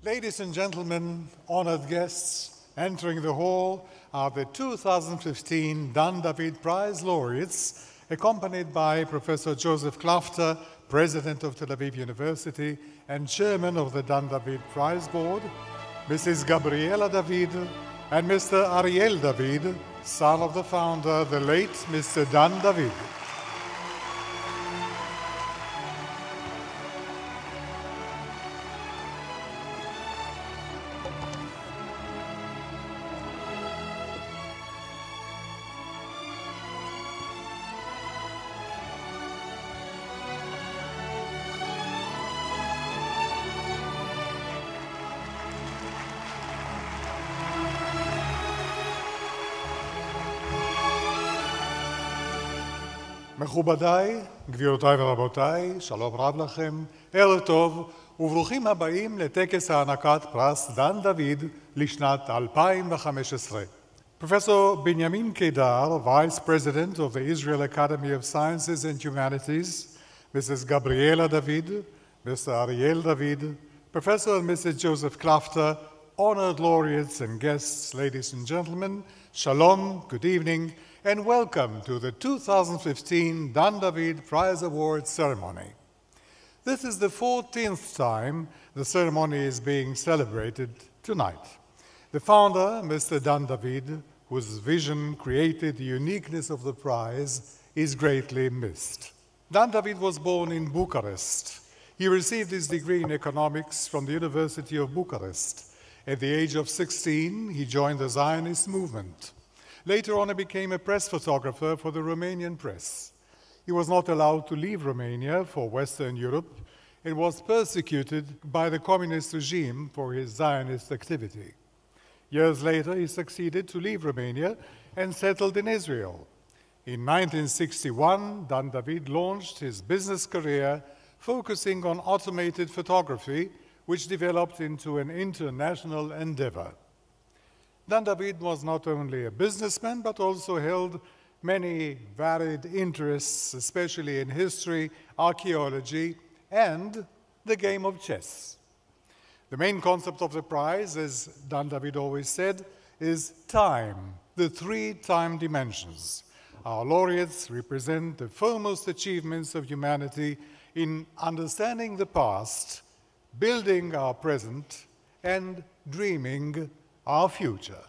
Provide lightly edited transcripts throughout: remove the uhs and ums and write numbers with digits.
Ladies and gentlemen, honored guests, entering the hall are the 2015 Dan David Prize laureates, accompanied by Professor Joseph Klafter, President of Tel Aviv University and Chairman of the Dan David Prize Board, Mrs. Gabriela David, and Mr. Ariel David, son of the founder, the late Mr. Dan David. מכובדיי, גבירותיי ורבותיי, שלום רב לכם, ערב טוב וברוכים הבאים לטקס הענקת פרס דן דוד לשנת 2015. Professor Benjamin Kedar, Vice President of the Israel Academy of Sciences and Humanities, Mrs. Gabriela David, Mr. Ariel David, Professor and Mrs. Joseph Klafter, honored laureates and guests, ladies and gentlemen, shalom, good evening, and welcome to the 2015 Dan David Prize Awards ceremony. This is the 14th time the ceremony is being celebrated tonight. The founder, Mr. Dan David, whose vision created the uniqueness of the prize, is greatly missed. Dan David was born in Bucharest. He received his degree in economics from the University of Bucharest. At the age of 16, he joined the Zionist movement. Later on, he became a press photographer for the Romanian press. He was not allowed to leave Romania for Western Europe and was persecuted by the communist regime for his Zionist activity. Years later, he succeeded to leave Romania and settled in Israel. In 1961, Dan David launched his business career focusing on automated photography, which developed into an international endeavor. Dan David was not only a businessman, but also held many varied interests, especially in history, archaeology, and the game of chess. The main concept of the prize, as Dan David always said, is time, the three time dimensions. Our laureates represent the foremost achievements of humanity in understanding the past, building our present, and dreaming our future.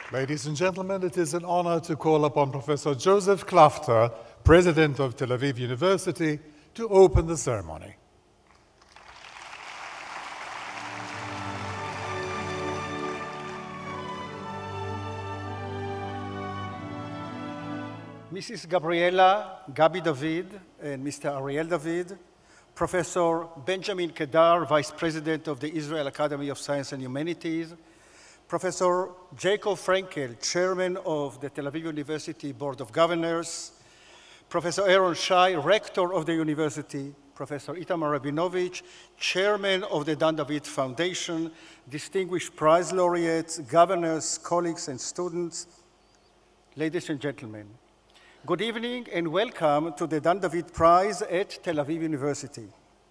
Ladies and gentlemen, it is an honor to call upon Professor Joseph Klafter, President of Tel Aviv University, to open the ceremony. Mrs. Gabriela Gabi David and Mr. Ariel David, Professor Benjamin Kedar, Vice President of the Israel Academy of Science and Humanities, Professor Jacob Frenkel, Chairman of the Tel Aviv University Board of Governors, Professor Aaron Shai, Rector of the University, Professor Itamar Rabinovich, Chairman of the Dan David Foundation, distinguished prize laureates, governors, colleagues, and students, ladies and gentlemen. Good evening and welcome to the Dan David Prize at Tel Aviv University.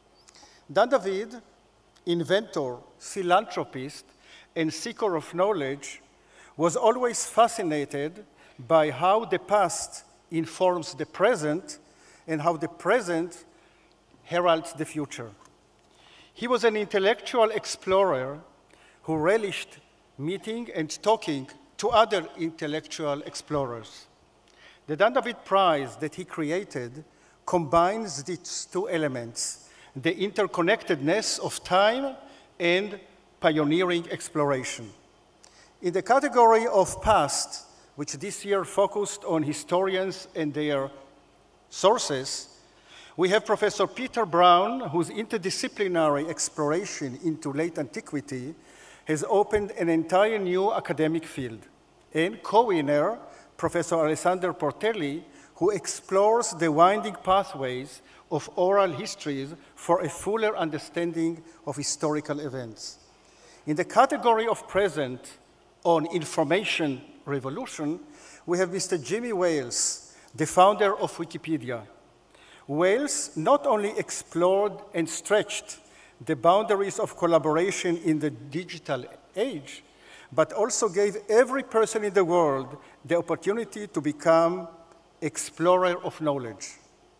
Dan David, inventor, philanthropist, and seeker of knowledge, was always fascinated by how the past informs the present and how the present heralds the future. He was an intellectual explorer who relished meeting and talking to other intellectual explorers. The Dan David Prize that he created combines these two elements, the interconnectedness of time and pioneering exploration. In the category of past, which this year focused on historians and their sources, we have Professor Peter Brown, whose interdisciplinary exploration into late antiquity has opened an entire new academic field, and co-winner, Professor Alessandro Portelli, who explores the winding pathways of oral histories for a fuller understanding of historical events. In the category of present on information revolution, we have Mr. Jimmy Wales, the founder of Wikipedia. Wales not only explored and stretched the boundaries of collaboration in the digital age, but also gave every person in the world the opportunity to become explorer of knowledge.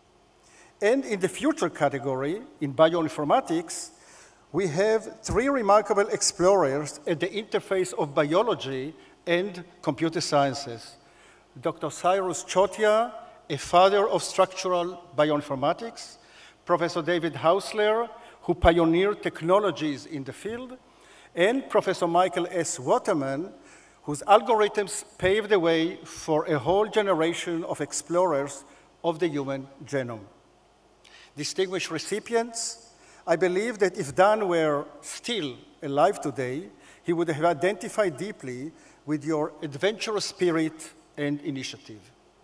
And in the future category, in bioinformatics, we have three remarkable explorers at the interface of biology and computer sciences. Dr. Cyrus Chotia, a father of structural bioinformatics, Professor David Hausler, who pioneered technologies in the field, and Professor Michael S. Waterman, whose algorithms paved the way for a whole generation of explorers of the human genome. Distinguished recipients, I believe that if Dan were still alive today, he would have identified deeply with your adventurous spirit and initiative.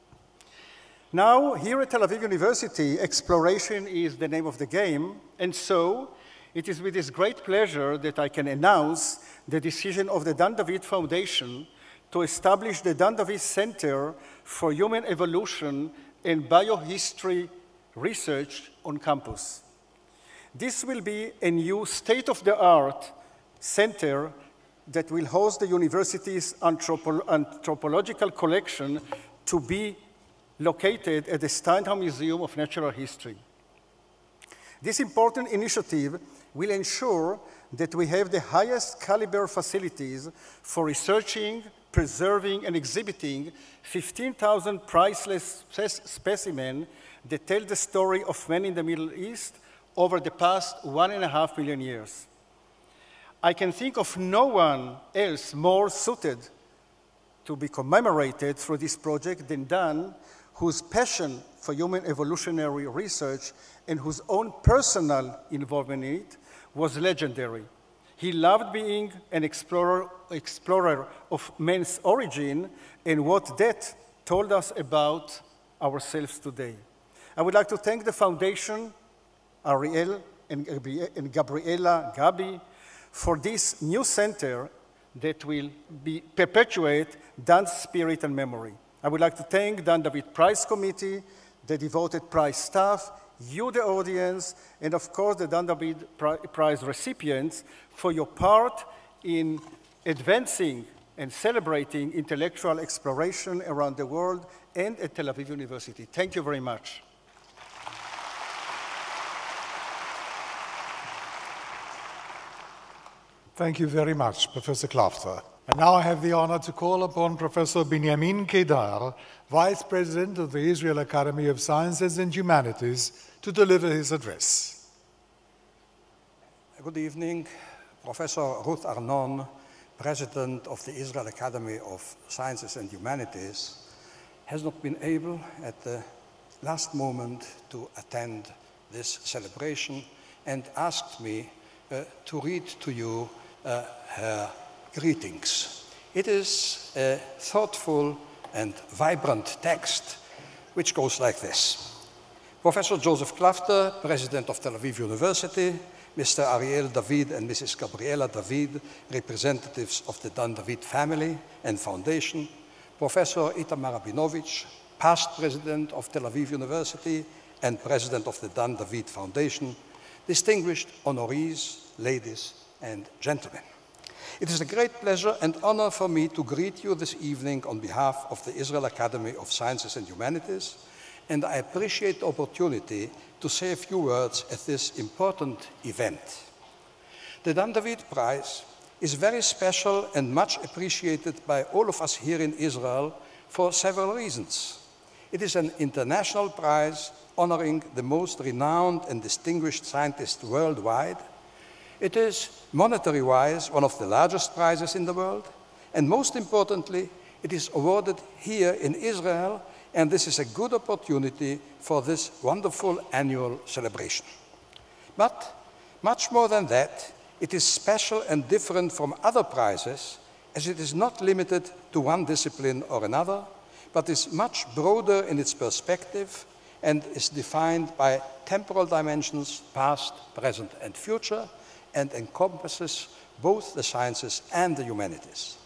Now, here at Tel Aviv University, exploration is the name of the game, and so it is with this great pleasure that I can announce the decision of the Dan David Foundation to establish the Dan David Center for Human Evolution and Biohistory Research on campus. This will be a new state-of-the-art center that will host the university's anthropological collection to be located at the Steinhauer Museum of Natural History. This important initiative will ensure that we have the highest caliber facilities for researching, preserving, and exhibiting 15,000 priceless specimens that tell the story of men in the Middle East over the past 1.5 million years. I can think of no one else more suited to be commemorated through this project than Dan, whose passion for human evolutionary research and whose own personal involvement in it was legendary. He loved being an explorer of man's origin and what that told us about ourselves today. I would like to thank the Foundation, Ariel and Gabriela Gabi, for this new center that will perpetuate Dan's spirit and memory. I would like to thank Dan David Prize Committee, the devoted prize staff, you, the audience, and of course the Dan David Prize recipients for your part in advancing and celebrating intellectual exploration around the world and at Tel Aviv University. Thank you very much. Thank you very much, Professor Klafter. And now I have the honor to call upon Professor Binyamin Kedar, Vice President of the Israel Academy of Sciences and Humanities, to deliver his address. Good evening. Professor Ruth Arnon, President of the Israel Academy of Sciences and Humanities, has not been able at the last moment to attend this celebration and asked me to read to you her greetings. It is a thoughtful and vibrant text which goes like this. Professor Joseph Klafter, President of Tel Aviv University, Mr. Ariel David and Mrs. Gabriela David, representatives of the Dan David family and foundation, Professor Itamar Rabinovich, past President of Tel Aviv University and President of the Dan David Foundation, distinguished honorees, ladies and gentlemen. It is a great pleasure and honor for me to greet you this evening on behalf of the Israel Academy of Sciences and Humanities, and I appreciate the opportunity to say a few words at this important event. The Dan David Prize is very special and much appreciated by all of us here in Israel for several reasons. It is an international prize honoring the most renowned and distinguished scientists worldwide. It is, monetary-wise, one of the largest prizes in the world, and most importantly, it is awarded here in Israel, and this is a good opportunity for this wonderful annual celebration. But much more than that, it is special and different from other prizes, as it is not limited to one discipline or another, but is much broader in its perspective and is defined by temporal dimensions, past, present, and future, and encompasses both the sciences and the humanities.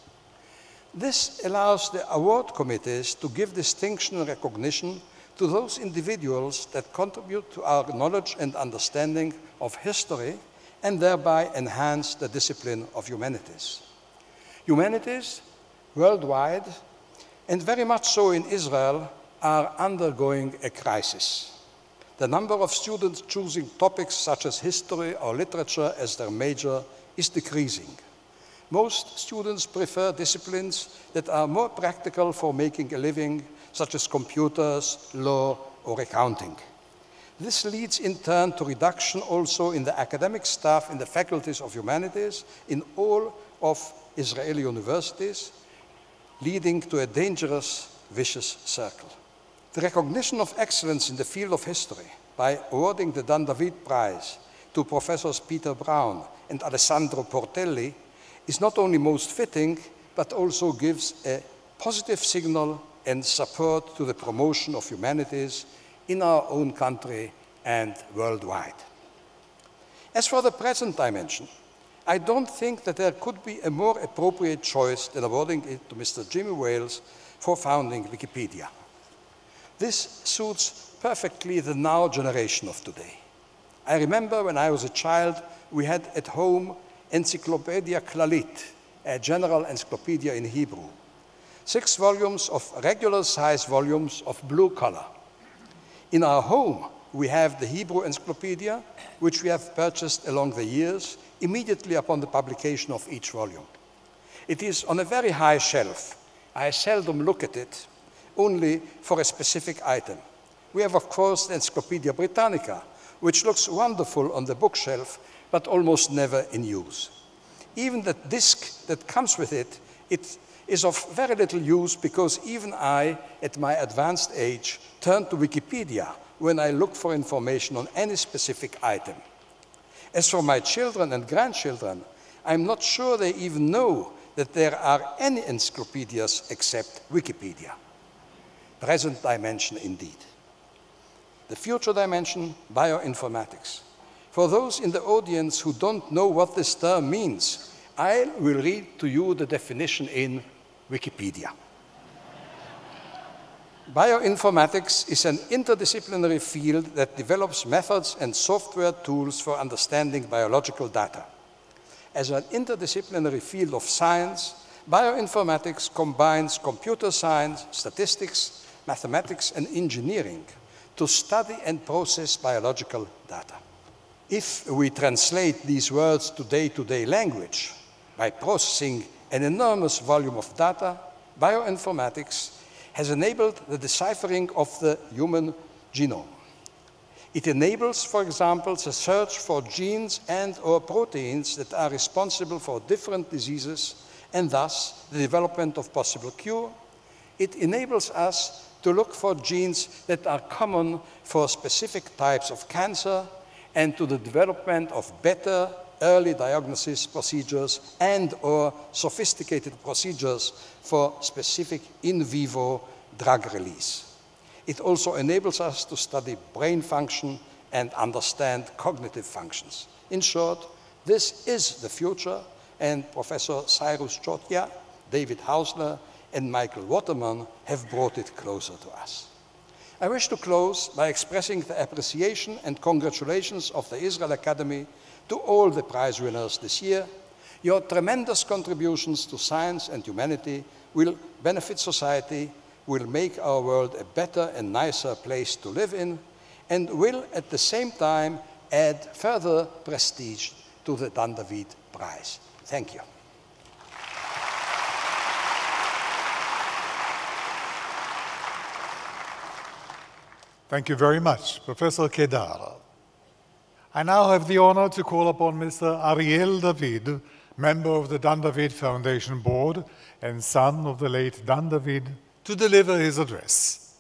This allows the award committees to give distinction and recognition to those individuals that contribute to our knowledge and understanding of history and thereby enhance the discipline of humanities. Humanities worldwide, and very much so in Israel, are undergoing a crisis. The number of students choosing topics such as history or literature as their major is decreasing. Most students prefer disciplines that are more practical for making a living, such as computers, law, or accounting. This leads in turn to reduction also in the academic staff in the faculties of humanities in all of Israeli universities, leading to a dangerous, vicious circle. The recognition of excellence in the field of history by awarding the Dan David Prize to Professors Peter Brown and Alessandro Portelli is not only most fitting, but also gives a positive signal and support to the promotion of humanities in our own country and worldwide. As for the present dimension, I don't think that there could be a more appropriate choice than awarding it to Mr. Jimmy Wales for founding Wikipedia. This suits perfectly the now generation of today. I remember when I was a child, we had at home Encyclopedia Klalit, a general encyclopedia in Hebrew. 6 volumes of regular-sized volumes of blue color. In our home, we have the Hebrew Encyclopedia, which we have purchased along the years, immediately upon the publication of each volume. It is on a very high shelf. I seldom look at it, only for a specific item. We have, of course, the Encyclopedia Britannica, which looks wonderful on the bookshelf, but almost never in use. Even the disc that comes with it, it is of very little use because even I, at my advanced age, turn to Wikipedia when I look for information on any specific item. As for my children and grandchildren, I'm not sure they even know that there are any encyclopedias except Wikipedia. Present dimension indeed. The future dimension, bioinformatics. For those in the audience who don't know what this term means, I will read to you the definition in Wikipedia. Bioinformatics is an interdisciplinary field that develops methods and software tools for understanding biological data. As an interdisciplinary field of science, bioinformatics combines computer science, statistics, mathematics, and engineering to study and process biological data. If we translate these words to day-to-day language, by processing an enormous volume of data, bioinformatics has enabled the deciphering of the human genome. It enables, for example, the search for genes and/or proteins that are responsible for different diseases and thus the development of possible cure. It enables us to look for genes that are common for specific types of cancer and to the development of better early diagnosis procedures and/or sophisticated procedures for specific in vivo drug release. It also enables us to study brain function and understand cognitive functions. In short, this is the future, and Professor Cyrus Chotia, David Hausler, and Michael Waterman have brought it closer to us. I wish to close by expressing the appreciation and congratulations of the Israel Academy to all the prize winners this year. Your tremendous contributions to science and humanity will benefit society, will make our world a better and nicer place to live in, and will at the same time add further prestige to the Dan David Prize. Thank you. Thank you very much, Professor Kedar. I now have the honor to call upon Mr. Ariel David, member of the Dan David Foundation Board and son of the late Dan David, to deliver his address.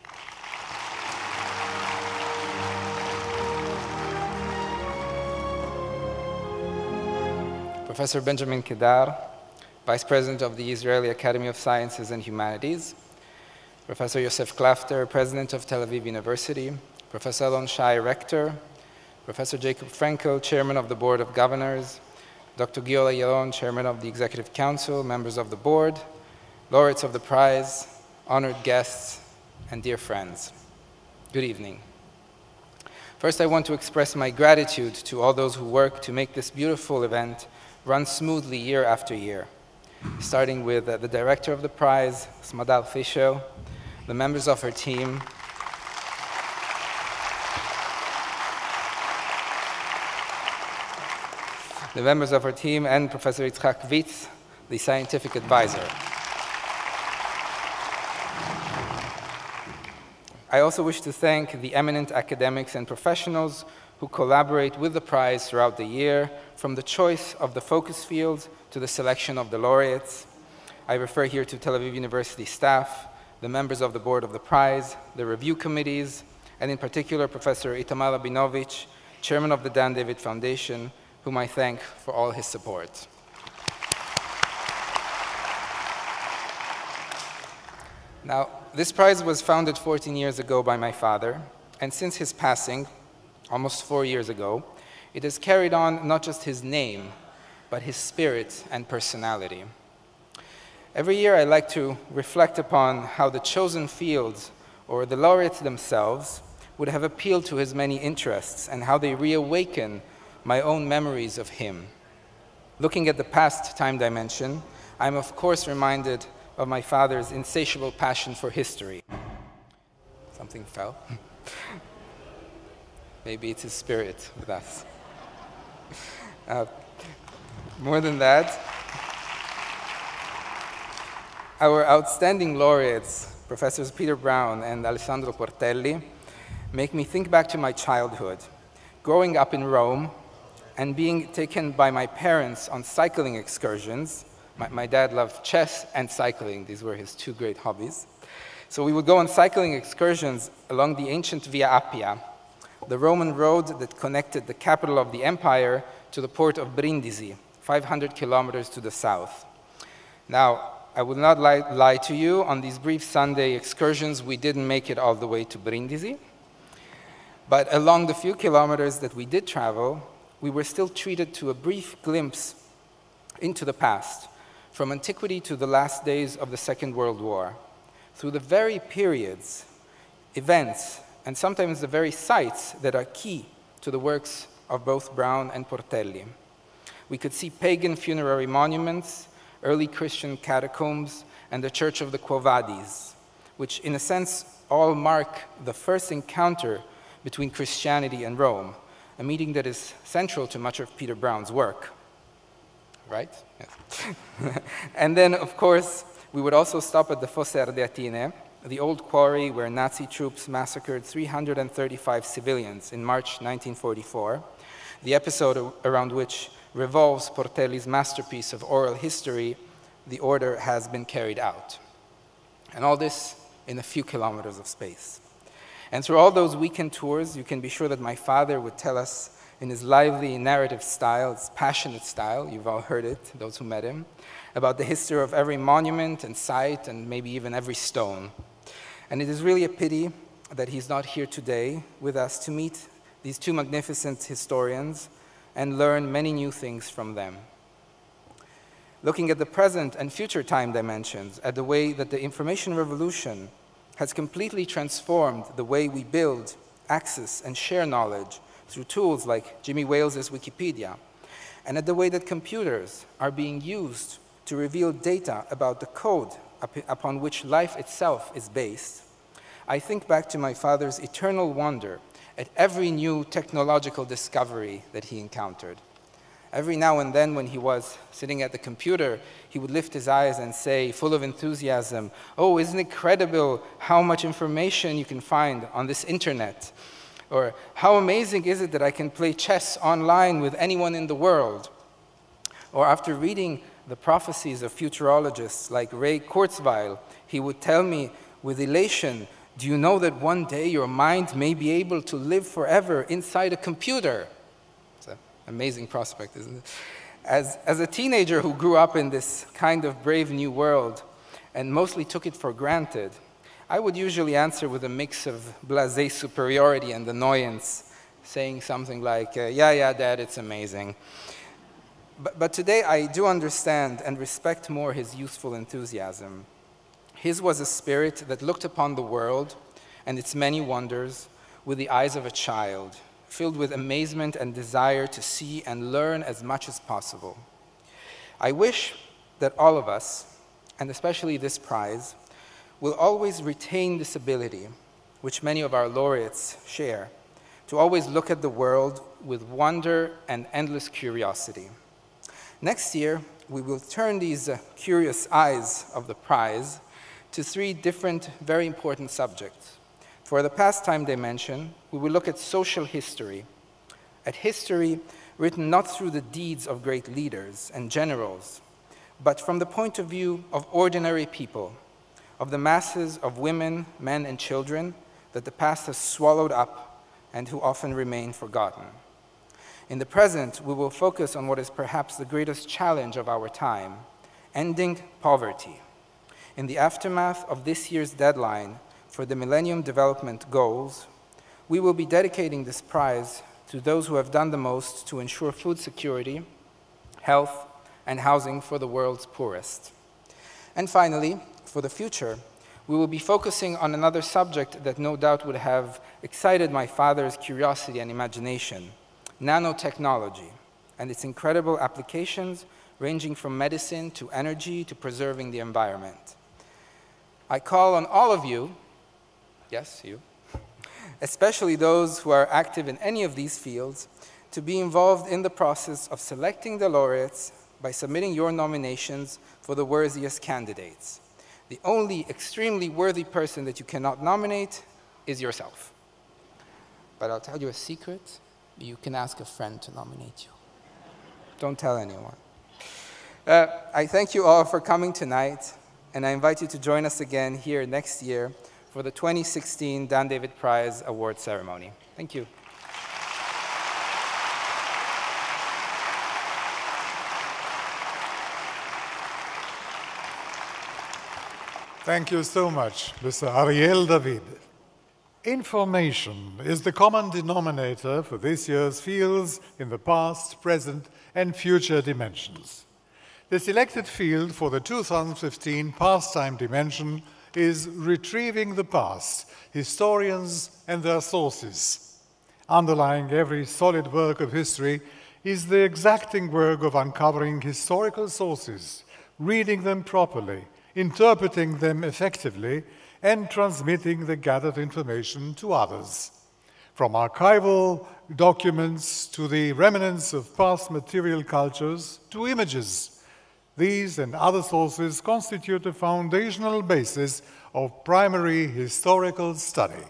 Professor Benjamin Kedar, Vice President of the Israeli Academy of Sciences and Humanities, Professor Yosef Klafter, President of Tel Aviv University, Professor Elon Shai, Rector, Professor Jacob Frenkel, Chairman of the Board of Governors, Dr. Giola Yaron, Chairman of the Executive Council, members of the Board, laureates of the prize, honored guests, and dear friends. Good evening. First, I want to express my gratitude to all those who work to make this beautiful event run smoothly year after year, starting with the director of the prize, Smadal Fischel, the members of her team, and Professor Yitzhak Vitz, the scientific advisor. I also wish to thank the eminent academics and professionals who collaborate with the prize throughout the year, from the choice of the focus fields to the selection of the laureates. I refer here to Tel Aviv University staff, the members of the board of the prize, the review committees, and in particular Professor Itamar Rabinovich, chairman of the Dan David Foundation, whom I thank for all his support. Now, this prize was founded 14 years ago by my father, and since his passing, almost 4 years ago, it has carried on not just his name, but his spirit and personality. Every year I like to reflect upon how the chosen fields, or the laureates themselves, would have appealed to his many interests and how they reawaken my own memories of him. Looking at the past time dimension, I'm of course reminded of my father's insatiable passion for history. Something fell. Maybe it's his spirit with us. More than that, our outstanding laureates, Professors Peter Brown and Alessandro Portelli, make me think back to my childhood, growing up in Rome and being taken by my parents on cycling excursions. My dad loved chess and cycling. These were his two great hobbies. So we would go on cycling excursions along the ancient Via Appia, the Roman road that connected the capital of the empire to the port of Brindisi, 500 kilometers to the south. Now, I will not lie to you, on these brief Sunday excursions, we didn't make it all the way to Brindisi. But along the few kilometers that we did travel, we were still treated to a brief glimpse into the past, from antiquity to the last days of the Second World War, through the very periods, events, and sometimes the very sites that are key to the works of both Brown and Portelli. We could see pagan funerary monuments, early Christian catacombs, and the Church of the Quo Vadis, which in a sense all mark the first encounter between Christianity and Rome, a meeting that is central to much of Peter Brown's work. right? Yes. And then, of course, we would also stop at the Fosse Ardeatine, the old quarry where Nazi troops massacred 335 civilians in March 1944, the episode around which revolves Portelli's masterpiece of oral history, The Order Has Been Carried Out. And all this in a few kilometers of space. And through all those weekend tours, you can be sure that my father would tell us in his lively narrative style, his passionate style, you've all heard it, those who met him, about the history of every monument and site and maybe even every stone. And it is really a pity that he's not here today with us to meet these two magnificent historians and learn many new things from them. Looking at the present and future time dimensions, at the way that the information revolution has completely transformed the way we build, access, and share knowledge through tools like Jimmy Wales's Wikipedia, and at the way that computers are being used to reveal data about the code upon which life itself is based, I think back to my father's eternal wonder at every new technological discovery that he encountered. Every now and then when he was sitting at the computer, he would lift his eyes and say, full of enthusiasm, "Oh, isn't it incredible how much information you can find on this internet?" Or, "How amazing is it that I can play chess online with anyone in the world?" Or after reading the prophecies of futurologists like Ray Kurzweil, he would tell me with elation, "Do you know that one day your mind may be able to live forever inside a computer?" It's an amazing prospect, isn't it? As a teenager who grew up in this kind of brave new world and mostly took it for granted, I would usually answer with a mix of blasé superiority and annoyance, saying something like, yeah, Dad, it's amazing. But today I do understand and respect more his youthful enthusiasm. His was a spirit that looked upon the world and its many wonders with the eyes of a child, filled with amazement and desire to see and learn as much as possible. I wish that all of us, and especially this prize, will always retain this ability, which many of our laureates share, to always look at the world with wonder and endless curiosity. Next year, we will turn these curious eyes of the prize to three different, very important subjects. For the pastime dimension, we will look at social history, at history written not through the deeds of great leaders and generals, but from the point of view of ordinary people, of the masses of women, men, and children that the past has swallowed up and who often remain forgotten. In the present, we will focus on what is perhaps the greatest challenge of our time, ending poverty. In the aftermath of this year's deadline for the Millennium Development Goals, we will be dedicating this prize to those who have done the most to ensure food security, health, and housing for the world's poorest. And finally, for the future, we will be focusing on another subject that no doubt would have excited my father's curiosity and imagination, nanotechnology and its incredible applications ranging from medicine to energy to preserving the environment. I call on all of you, yes, you, especially those who are active in any of these fields, to be involved in the process of selecting the laureates by submitting your nominations for the worthiest candidates. The only extremely worthy person that you cannot nominate is yourself. But I'll tell you a secret. You can ask a friend to nominate you. Don't tell anyone. I thank you all for coming tonight, and I invite you to join us again here next year for the 2016 Dan David Prize Award Ceremony. Thank you. Thank you so much, Mr. Ariel David. Information is the common denominator for this year's fields in the past, present, and future dimensions. The selected field for the 2015 pastime dimension is Retrieving the Past, Historians and Their Sources. Underlying every solid work of history is the exacting work of uncovering historical sources, reading them properly, interpreting them effectively, and transmitting the gathered information to others. From archival documents to the remnants of past material cultures to images. These and other sources constitute a foundational basis of primary historical study.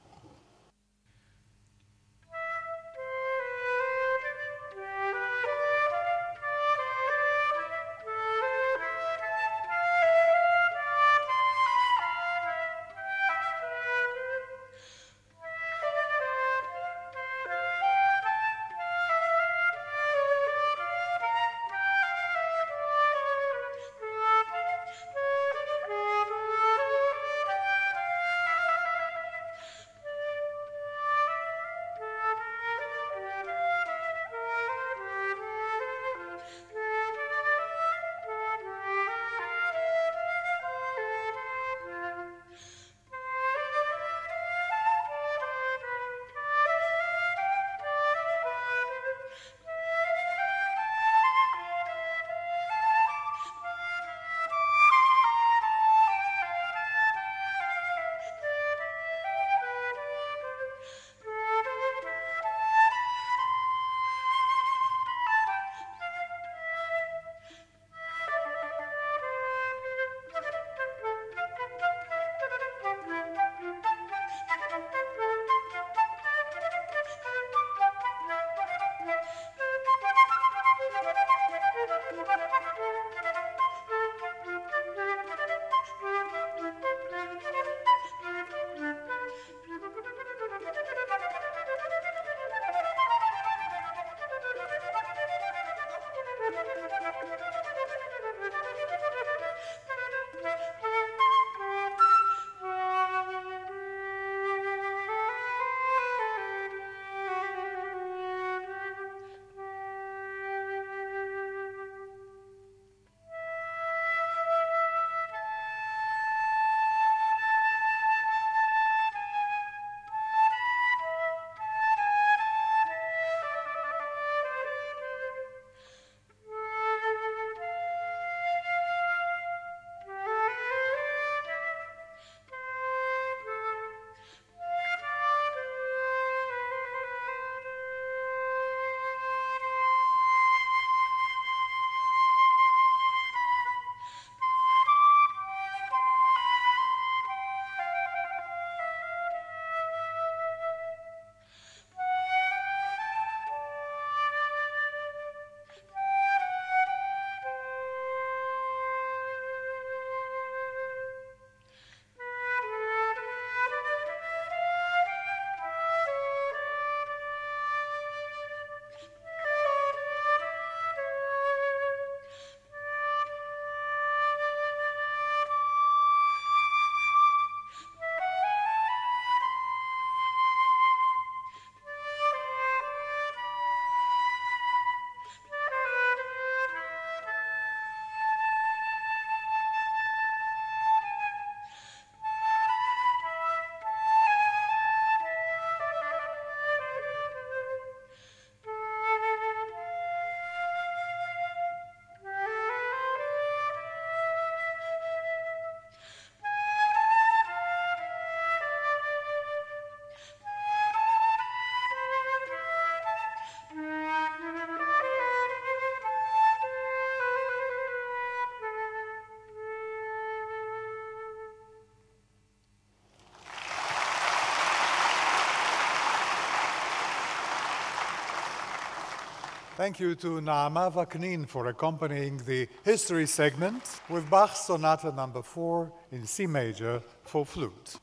Thank you to Naama Vaknin for accompanying the history segment with Bach's Sonata No. 4 in C major for flute.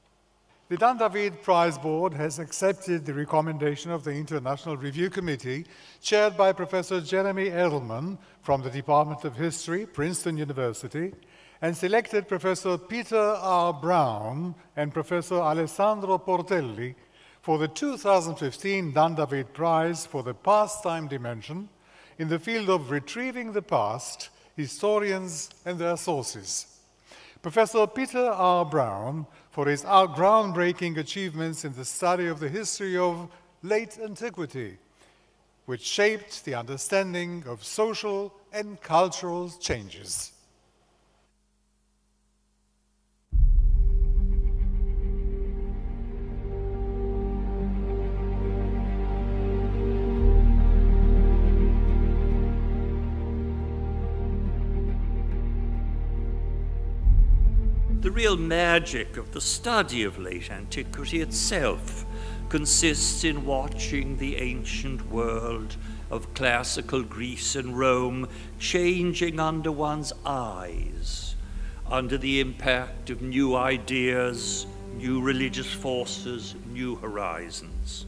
The Dan David Prize Board has accepted the recommendation of the International Review Committee, chaired by Professor Jeremy Edelman from the Department of History, Princeton University, and selected Professor Peter R. Brown and Professor Alessandro Portelli for the 2015 Dan David Prize for the Pastime Dimension in the field of retrieving the past, historians and their sources. Professor Peter R. Brown for his groundbreaking achievements in the study of the history of late antiquity, which shaped the understanding of social and cultural changes. The real magic of the study of late antiquity itself consists in watching the ancient world of classical Greece and Rome changing under one's eyes, under the impact of new ideas, new religious forces, new horizons.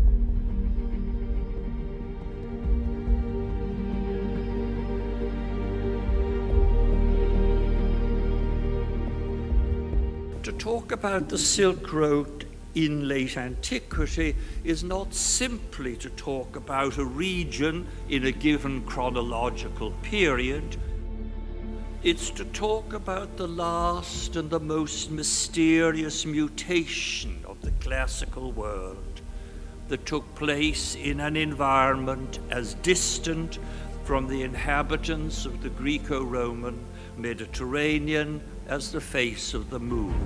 To talk about the Silk Road in late antiquity is not simply to talk about a region in a given chronological period. It's to talk about the last and the most mysterious mutation of the classical world that took place in an environment as distant from the inhabitants of the Greco-Roman Mediterranean as the face of the moon.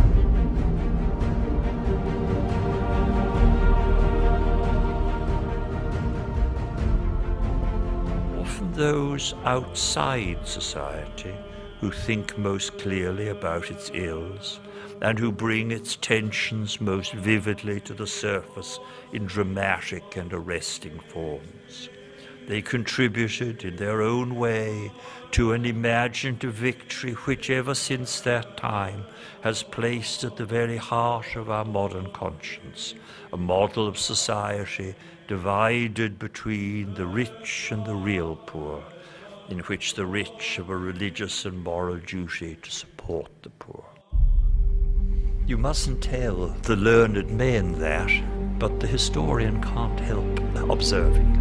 Often those outside society who think most clearly about its ills and who bring its tensions most vividly to the surface in dramatic and arresting forms. They contributed in their own way to an imagined victory which ever since that time has placed at the very heart of our modern conscience a model of society divided between the rich and the real poor, in which the rich have a religious and moral duty to support the poor. You mustn't tell the learned men that, but the historian can't help observing.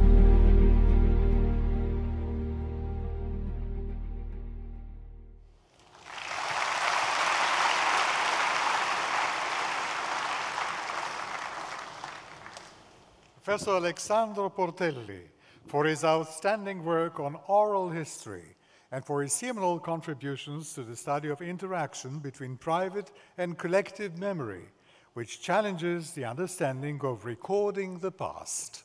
Professor Alessandro Portelli for his outstanding work on oral history and for his seminal contributions to the study of interaction between private and collective memory, which challenges the understanding of recording the past.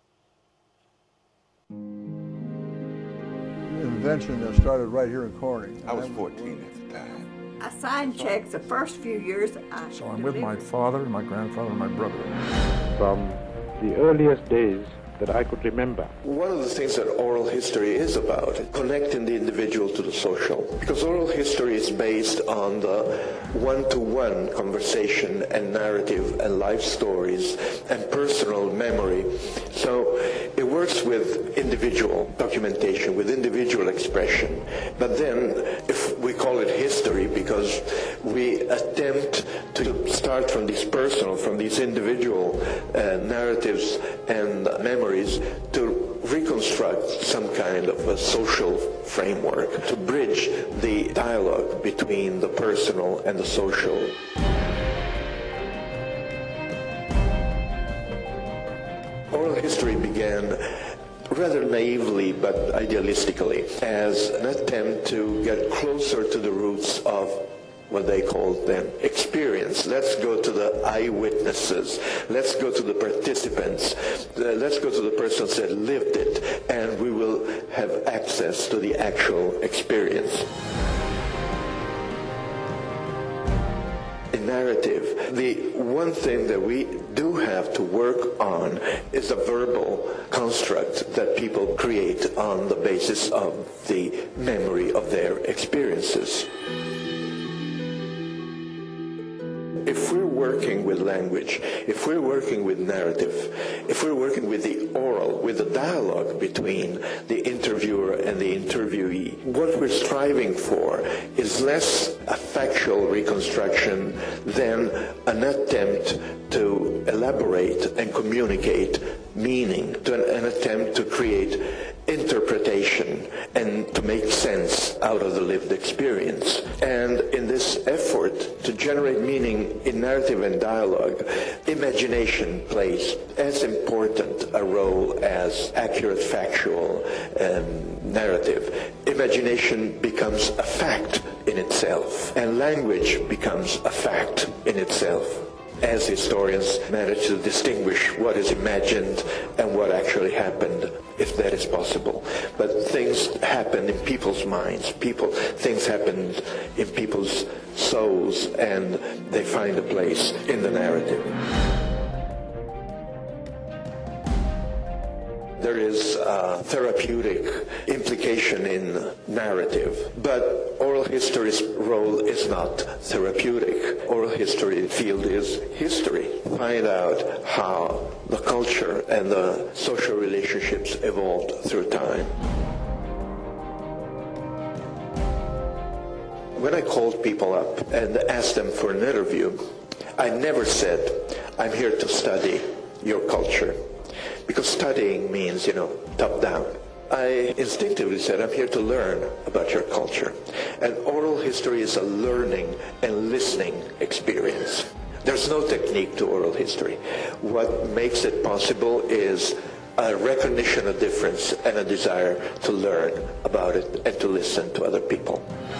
An invention that started right here in Corning. I was 14 at the time. I signed checks the first few years. So I'm with my father, and my grandfather, and my brother. From the earliest days that I could remember. One of the things that oral history is about, connecting the individual to the social. Because oral history is based on the one-to-one conversation and narrative and life stories and personal memory. So it works with individual documentation, with individual expression. But then, if we call it history, because we attempt to start from these personal, from these individual narratives and memories, to reconstruct some kind of a social framework, to bridge the dialogue between the personal and the social. Oral history began rather naively but idealistically as an attempt to get closer to the roots of what they called then experience. Let's go to the eyewitnesses. Let's go to the participants. Let's go to the persons that lived it, and we will have access to the actual experience. In narrative, the one thing that we do have to work on is a verbal construct that people create on the basis of the memory of their experiences. If we're working with language, if we're working with narrative, if we're working with the oral, with the dialogue between the interviewer and the interviewee, what we're striving for is less a factual reconstruction than an attempt to elaborate and communicate meaning, an attempt to create interpretation and to make sense out of the lived experience. And in this effort to generate meaning in narrative and dialogue, imagination plays as important a role as accurate factual narrative. Imagination becomes a fact in itself, and language becomes a fact in itself. as historians, manage to distinguish what is imagined and what actually happened, if that is possible. But things happen in people's minds. Things happen in people's souls, and they find a place in the narrative. There is a therapeutic implication in narrative, but oral history's role is not therapeutic. Oral history field is history. Find out how the culture and the social relationships evolved through time. When I called people up and asked them for an interview, I never said, I'm here to study your culture. Because studying means, top down. I instinctively said, I'm here to learn about your culture. And oral history is a learning and listening experience. There's no technique to oral history. What makes it possible is a recognition of difference and a desire to learn about it and to listen to other people.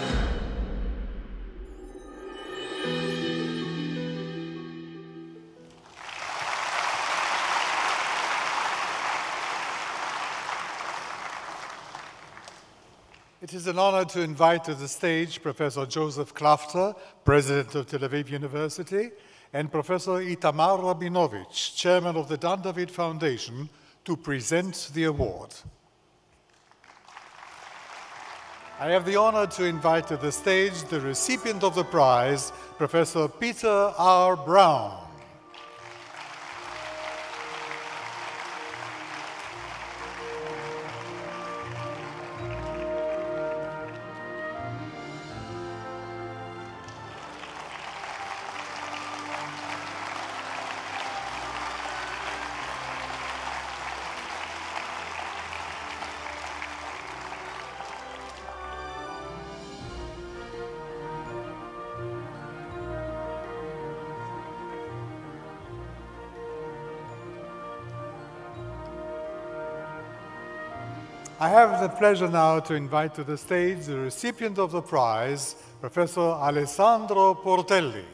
It is an honor to invite to the stage Professor Joseph Klafter, President of Tel Aviv University, and Professor Itamar Rabinovich, Chairman of the Dan David Foundation, to present the award. I have the honor to invite to the stage the recipient of the prize, Professor Peter R. Brown. I have the pleasure now to invite to the stage the recipient of the prize, Professor Alessandro Portelli.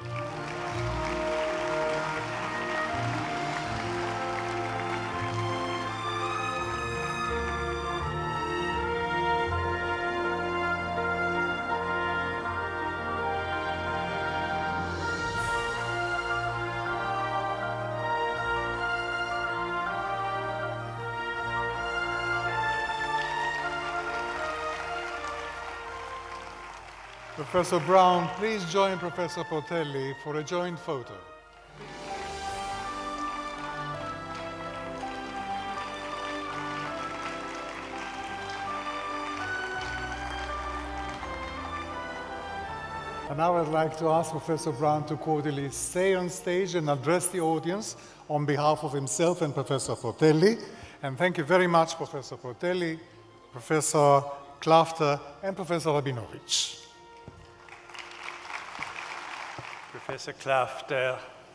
Professor Brown, please join Professor Portelli for a joint photo. And now I'd like to ask Professor Brown to cordially stay on stage and address the audience on behalf of himself and Professor Portelli. And thank you very much, Professor Portelli, Professor Klafter, and Professor Rabinovich. Professor Klafter,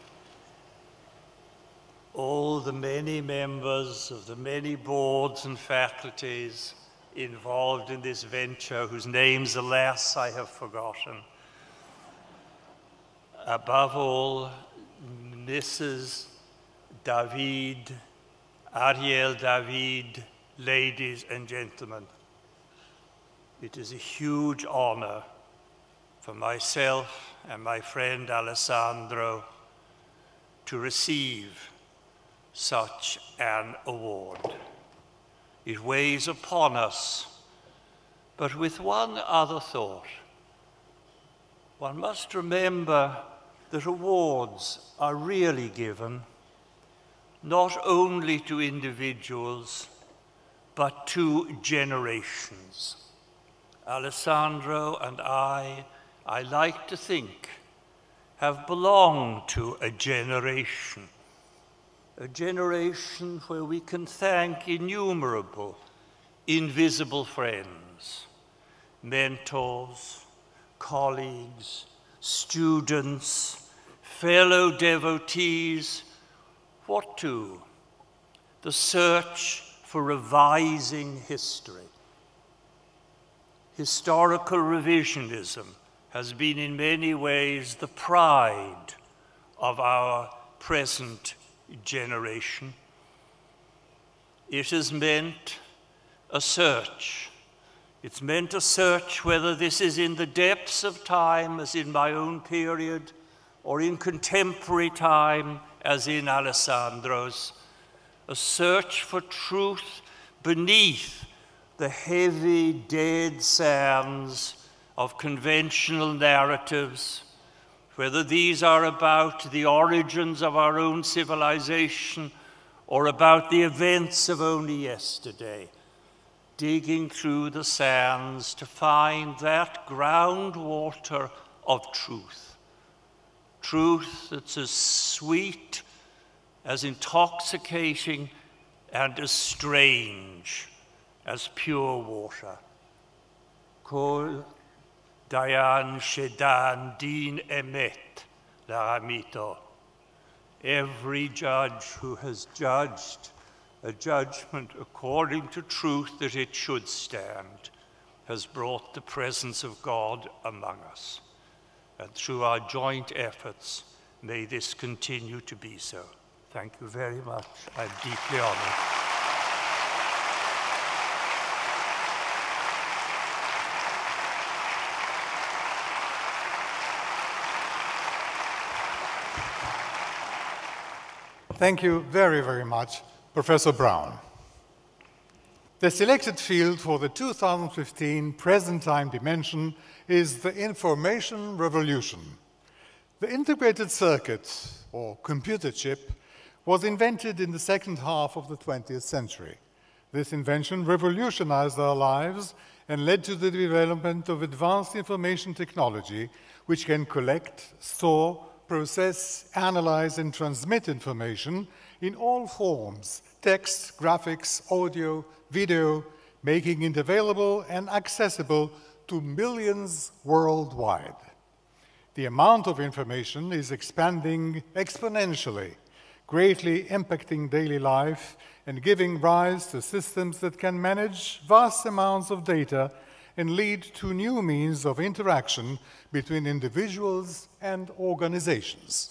all the many members of the many boards and faculties involved in this venture, whose names, alas, I have forgotten. Above all, Mrs. David, Ariel David, ladies and gentlemen, it is a huge honor for myself and my friend Alessandro to receive such an award. It weighs upon us, but with one other thought. One must remember that awards are really given not only to individuals, but to generations. Alessandro and I like to think, have belonged to a generation where we can thank innumerable invisible friends, mentors, colleagues, students, fellow devotees. What to? The search for revising history. Historical revisionism has been in many ways the pride of our present generation. It has meant a search. It's meant a search, whether this is in the depths of time, as in my own period, or in contemporary time, as in Alessandro's, a search for truth beneath the heavy, dead sands of conventional narratives, whether these are about the origins of our own civilization or about the events of only yesterday, digging through the sands to find that groundwater of truth. Truth that's as sweet, as intoxicating, and as strange as pure water. Kol Dayan Shedan Din Emet Laramito. Every judge who has judged a judgment according to truth that it should stand has brought the presence of God among us. And through our joint efforts, may this continue to be so. Thank you very much. I'm deeply honored. Thank you very, very much, Professor Brown. The selected field for the 2015 Present Time Dimension is the Information Revolution. The integrated circuit, or computer chip, was invented in the second half of the 20th century. This invention revolutionized our lives and led to the development of advanced information technology, which can collect, store, process, analyze, and transmit information in all forms: text, graphics, audio, video, making it available and accessible to millions worldwide. The amount of information is expanding exponentially, greatly impacting daily life and giving rise to systems that can manage vast amounts of data and lead to new means of interaction between individuals and organizations.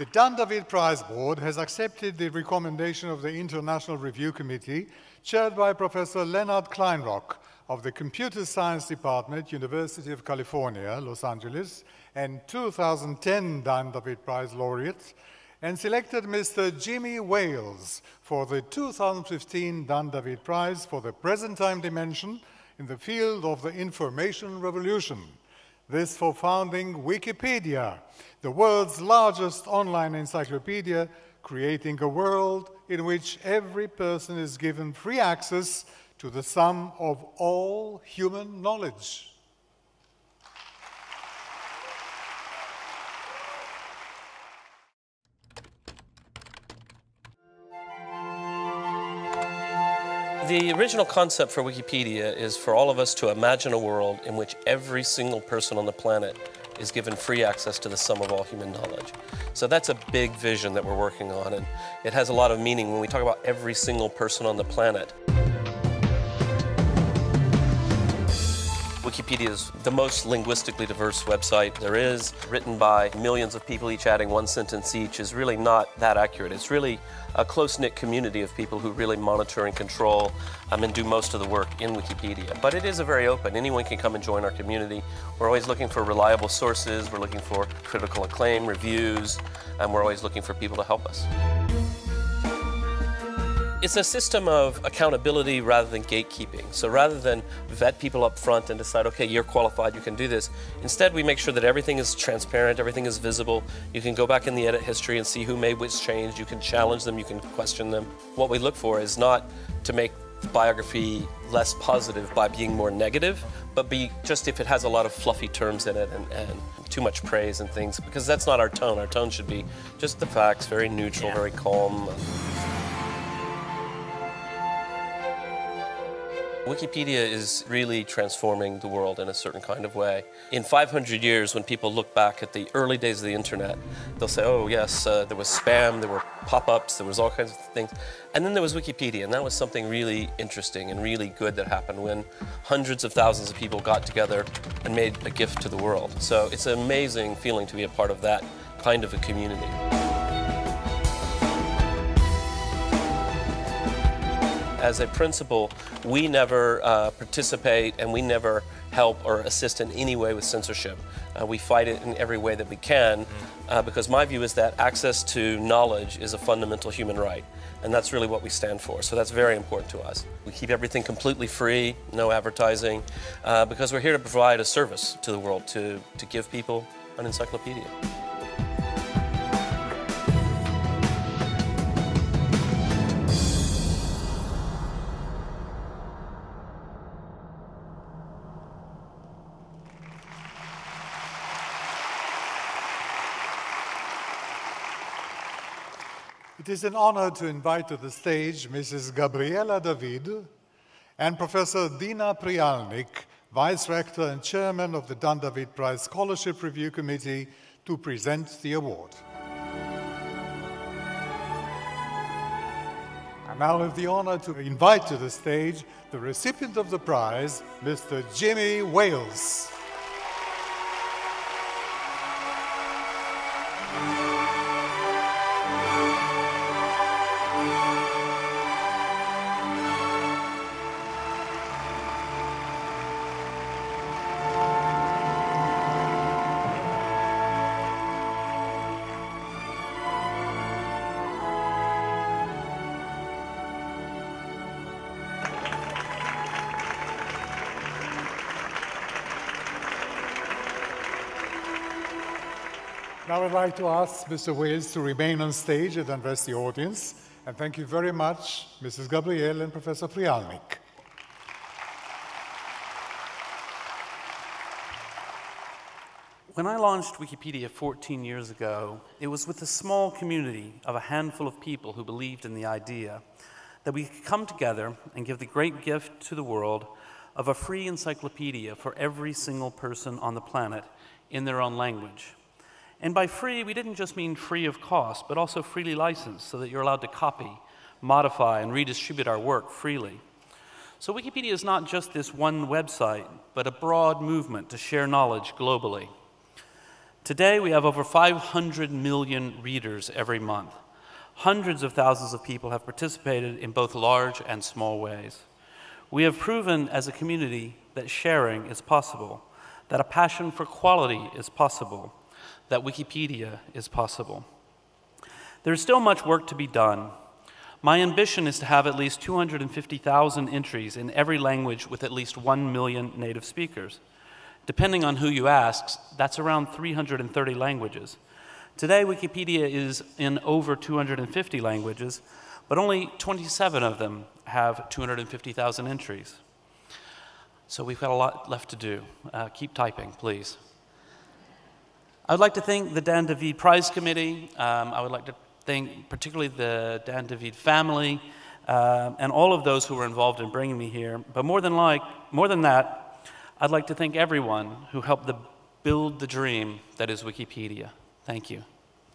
The Dan David Prize Board has accepted the recommendation of the International Review Committee, chaired by Professor Leonard Kleinrock of the Computer Science Department, University of California, Los Angeles, and 2010 Dan David Prize laureate, and selected Mr. Jimmy Wales for the 2015 Dan David Prize for the present-time dimension in the field of the information revolution. This for founding Wikipedia, the world's largest online encyclopedia, creating a world in which every person is given free access to the sum of all human knowledge. The original concept for Wikipedia is for all of us to imagine a world in which every single person on the planet is given free access to the sum of all human knowledge. So that's a big vision that we're working on, and it has a lot of meaning when we talk about every single person on the planet. Wikipedia is the most linguistically diverse website there is, written by millions of people, each adding one sentence each, is really not that accurate. It's really a close-knit community of people who really monitor and control and do most of the work in Wikipedia. But it is a very open. Anyone can come and join our community. We're always looking for reliable sources, we're looking for critical acclaim, reviews, and we're always looking for people to help us. It's a system of accountability rather than gatekeeping. So rather than vet people up front and decide, okay, you're qualified, you can do this, instead we make sure that everything is transparent, everything is visible. You can go back in the edit history and see who made which change. You can challenge them, you can question them. What we look for is not to make the biography less positive by being more negative, but be just if it has a lot of fluffy terms in it and too much praise and things, because that's not our tone. Our tone should be just the facts, very neutral, very calm. Wikipedia is really transforming the world in a certain kind of way. In 500 years, when people look back at the early days of the internet, they'll say, oh yes, there was spam, there were pop-ups, there was all kinds of things. And then there was Wikipedia, and that was something really interesting and really good that happened when hundreds of thousands of people got together and made a gift to the world. So it's an amazing feeling to be a part of that kind of a community. As a principal, we never participate and we never help or assist in any way with censorship. We fight it in every way that we can because my view is that access to knowledge is a fundamental human right, and that's really what we stand for. So that's very important to us. We keep everything completely free, no advertising, because we're here to provide a service to the world, to give people an encyclopedia. It is an honor to invite to the stage Mrs. Gabriela David and Professor Dina Prialnik, Vice Rector and Chairman of the Dan David Prize Scholarship Review Committee, to present the award. I now have the honor to invite to the stage the recipient of the prize, Mr. Jimmy Wales. Now I'd like to ask Mr. Wales to remain on stage and address the audience. And thank you very much, Mrs. Gabriel and Professor Prialnik. When I launched Wikipedia 14 years ago, it was with a small community of a handful of people who believed in the idea that we could come together and give the great gift to the world of a free encyclopedia for every single person on the planet in their own language. And by free, we didn't just mean free of cost, but also freely licensed so that you're allowed to copy, modify, and redistribute our work freely. So Wikipedia is not just this one website, but a broad movement to share knowledge globally. Today, we have over 500 million readers every month. Hundreds of thousands of people have participated in both large and small ways. We have proven as a community that sharing is possible, that a passion for quality is possible, that Wikipedia is possible. There is still much work to be done. My ambition is to have at least 250,000 entries in every language with at least 1 million native speakers. Depending on who you ask, that's around 330 languages. Today, Wikipedia is in over 250 languages, but only 27 of them have 250,000 entries. So we've got a lot left to do. Keep typing, please. I would like to thank the Dan David Prize Committee. I would like to thank particularly the Dan David family and all of those who were involved in bringing me here. But more than that, I'd like to thank everyone who helped build the dream that is Wikipedia. Thank you.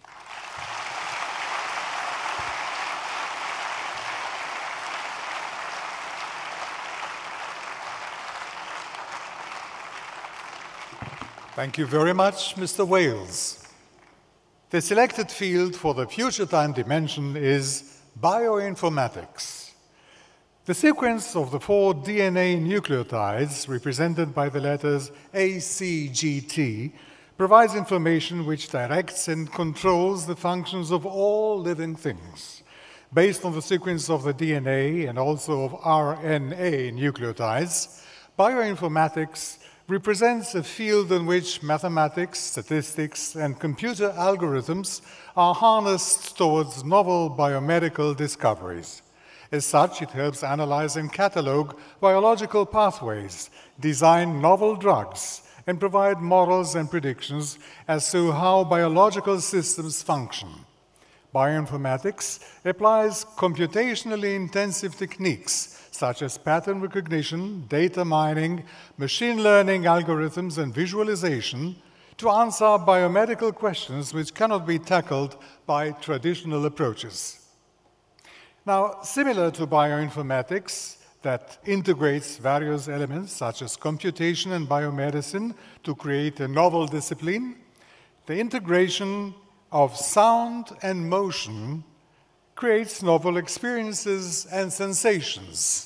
Thank you very much, Mr. Wales. The selected field for the future time dimension is bioinformatics. The sequence of the 4 DNA nucleotides, represented by the letters ACGT, provides information which directs and controls the functions of all living things. Based on the sequence of the DNA and also of RNA nucleotides, bioinformatics represents a field in which mathematics, statistics, and computer algorithms are harnessed towards novel biomedical discoveries. As such, it helps analyze and catalog biological pathways, design novel drugs, and provide models and predictions as to how biological systems function. Bioinformatics applies computationally intensive techniques such as pattern recognition, data mining, machine learning algorithms, and visualization to answer biomedical questions which cannot be tackled by traditional approaches. Now, similar to bioinformatics that integrates various elements such as computation and biomedicine to create a novel discipline, the integration of sound and motion creates novel experiences and sensations.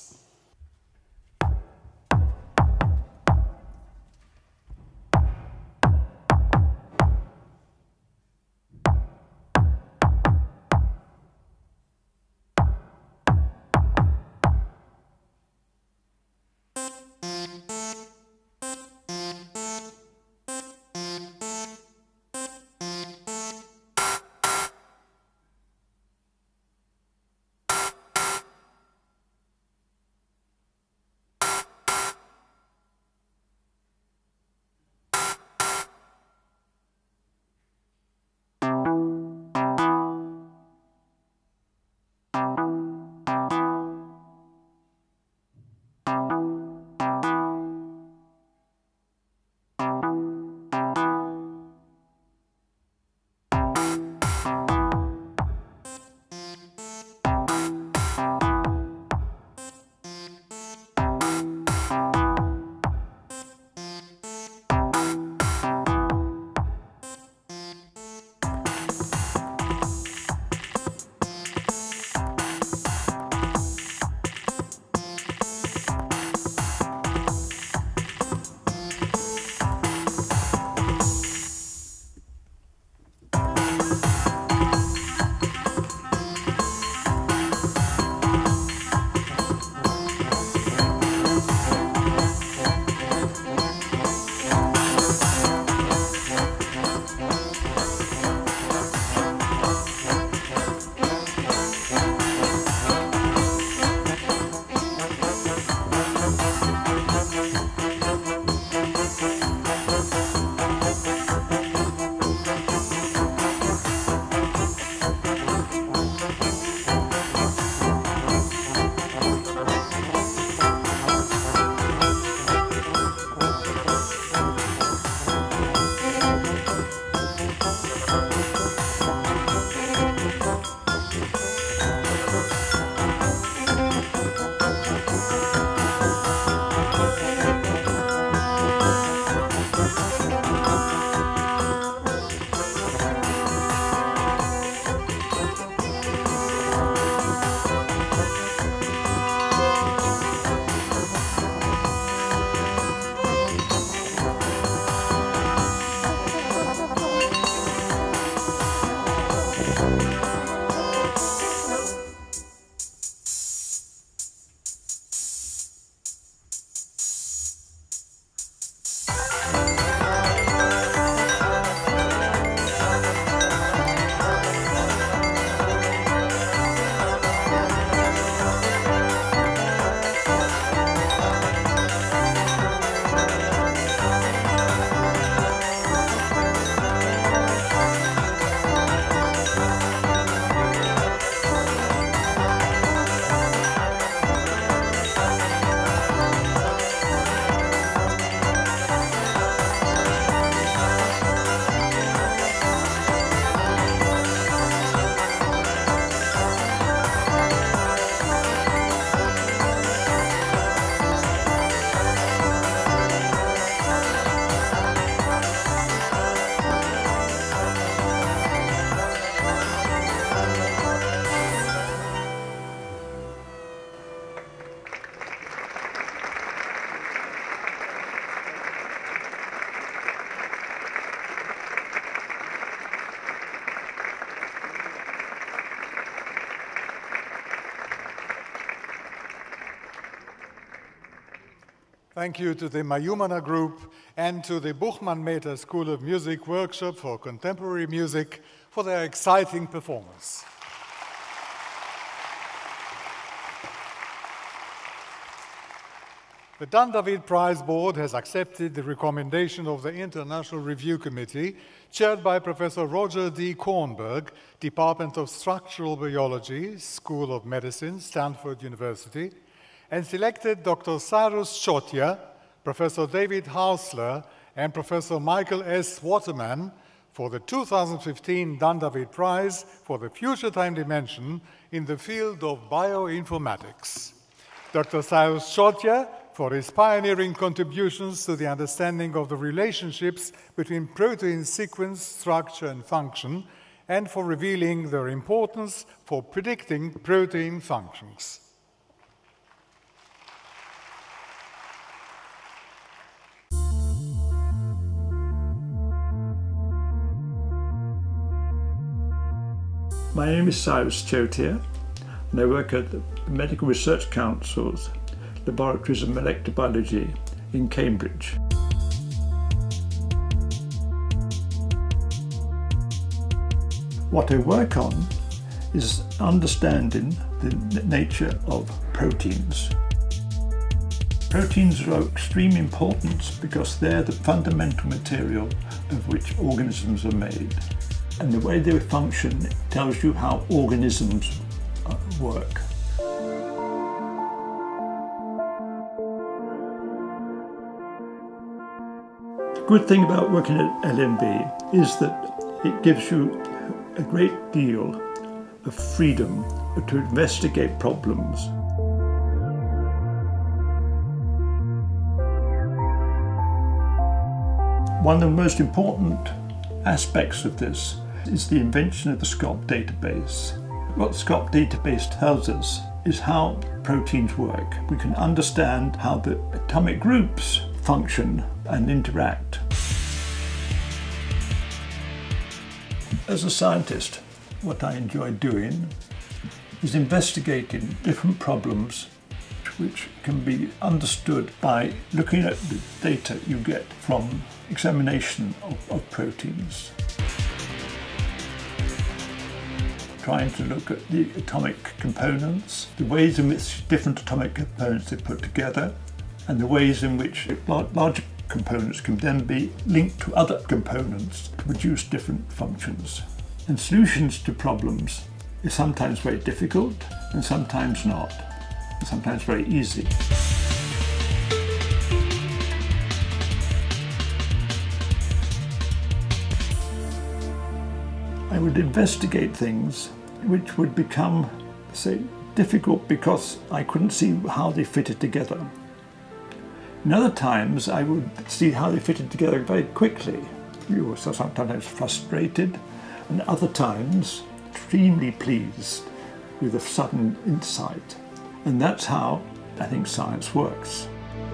Thank you to the Mayumana Group and to the Buchmann Mehta School of Music Workshop for Contemporary Music for their exciting performance. The Dan David Prize Board has accepted the recommendation of the International Review Committee, chaired by Professor Roger D. Kornberg, Department of Structural Biology, School of Medicine, Stanford University, and selected Dr. Cyrus Chotia, Professor David Hausler, and Professor Michael S. Waterman for the 2015 Dan David Prize for the Future Time Dimension in the field of bioinformatics. Dr. Cyrus Chotia for his pioneering contributions to the understanding of the relationships between protein sequence, structure, and function, and for revealing their importance for predicting protein functions. My name is Cyrus Chotia, and I work at the Medical Research Council's Laboratories of Molecular Biology in Cambridge. What I work on is understanding the nature of proteins. Proteins are of extreme importance because they're the fundamental material of which organisms are made. And the way they function tells you how organisms work. The good thing about working at LMB is that it gives you a great deal of freedom to investigate problems. One of the most important aspects of this is the invention of the SCOP database. What the SCOP database tells us is how proteins work. We can understand how the atomic groups function and interact. As a scientist, what I enjoy doing is investigating different problems which can be understood by looking at the data you get from examination of proteins. Trying to look at the atomic components, the ways in which different atomic components are put together, and the ways in which larger components can then be linked to other components to produce different functions. And solutions to problems is sometimes very difficult and sometimes not, and sometimes very easy. I would investigate things which would become, say, difficult because I couldn't see how they fitted together. And other times I would see how they fitted together very quickly. You were sometimes frustrated, and other times extremely pleased with a sudden insight. And that's how I think science works.